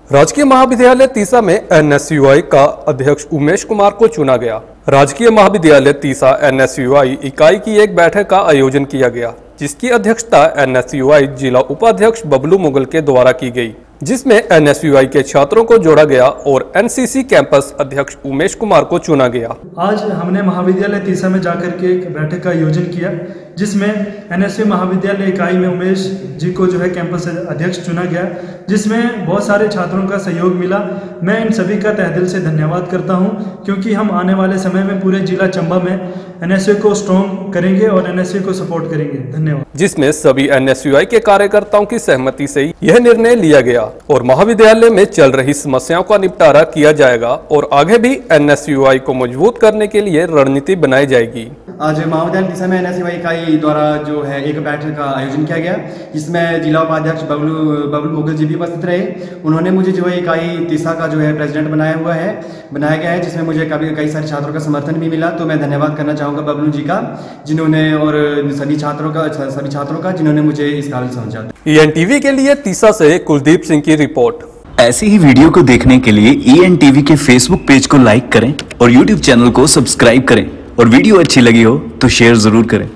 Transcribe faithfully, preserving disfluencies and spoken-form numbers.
राजकीय महाविद्यालय तीसा में एन एस यू आई का अध्यक्ष उमेश कुमार को चुना गया। राजकीय महाविद्यालय तीसा एन एस यू आई इकाई की एक बैठक का आयोजन किया गया, जिसकी अध्यक्षता एन एस यू आई जिला उपाध्यक्ष बबलू मुगल के द्वारा की गई, जिसमें एन एस यू आई के छात्रों को जोड़ा गया और एन सी सी कैंपस अध्यक्ष उमेश कुमार को चुना गया। आज हमने महाविद्यालय तीसा में जाकर के एक बैठक का आयोजन किया, जिसमें एन एस यू महाविद्यालय इकाई में उमेश जी को जो है कैंपस अध्यक्ष चुना गया, जिसमें बहुत सारे छात्रों का सहयोग मिला। मैं इन सभी का तहे दिल से धन्यवाद करता हूं, क्योंकि हम आने वाले समय में पूरे जिला चंबा में एन एस यू को स्ट्रॉन्ग करेंगे और एन एस यू को सपोर्ट करेंगे। धन्यवाद। जिसमें सभी एन एस यू आई के कार्यकर्ताओं की सहमति से यह निर्णय लिया गया और महाविद्यालय में चल रही समस्याओं का निपटारा किया जाएगा और आगे भी एन एस यू आई को मजबूत करने के लिए रणनीति बनाई जाएगी। आज महाविद्यालय तीसा में एन एस यू आई इकाई द्वारा जो है एक बैठक का आयोजन किया गया, जिसमें जिला उपाध्यक्ष बबलू बबलू मुगल जी भी उपस्थित रहे। उन्होंने मुझे जो है इकाई तीसा का जो है प्रेसिडेंट बनाया हुआ है बनाया गया है जिसमें मुझे कभी कई सारे छात्रों का समर्थन भी मिला। तो मैं धन्यवाद करना चाहूँगा बबलू जी का, जिन्होंने और सभी छात्रों का सभी छात्रों का जिन्होंने मुझे इस काबिल समझा। ई एन टी वी के लिए तीसा से कुलदीप सिंह की रिपोर्ट। ऐसी ही वीडियो को देखने के लिए ई एन टी वी के फेसबुक पेज को लाइक करें और यूट्यूब चैनल को सब्सक्राइब करें, और वीडियो अच्छी लगी हो तो शेयर जरूर करें।